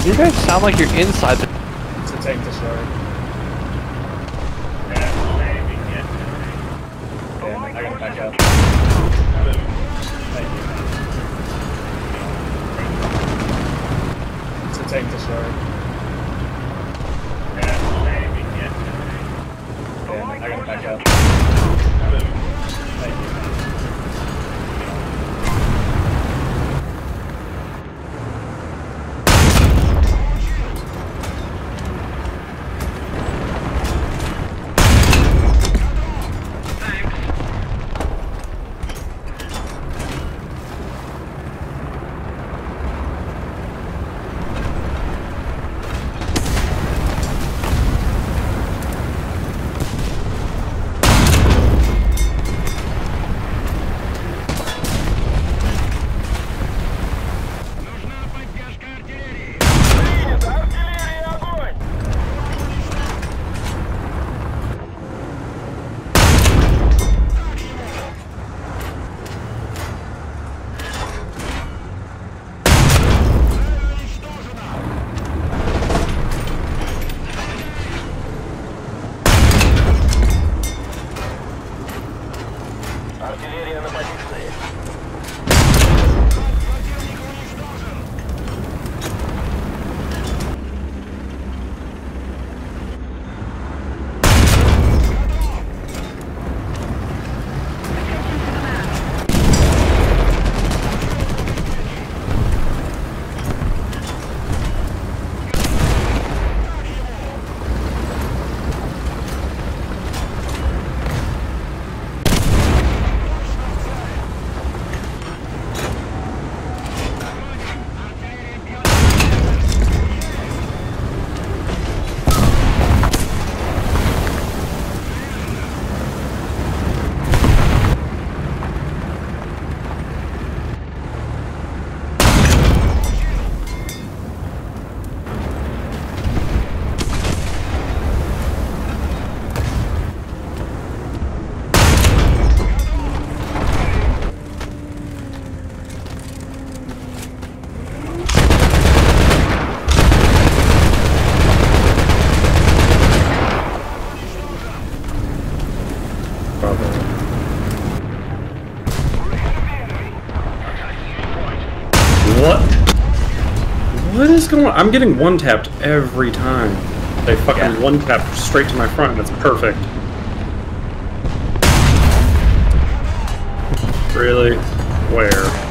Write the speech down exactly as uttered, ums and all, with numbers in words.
You guys sound like you're inside the... It's a tank destroyer. Yeah, maybe, yeah. Damn it, I gotta back up. Thank you. It's a tank destroyer. Yeah, maybe, yeah. Damn it, I gotta back up. Thank you. Артиллерия на позиции. What? What is going on? I'm getting one tapped every time. They fucking Yeah. one tap straight to my front. That's perfect. Really? Where?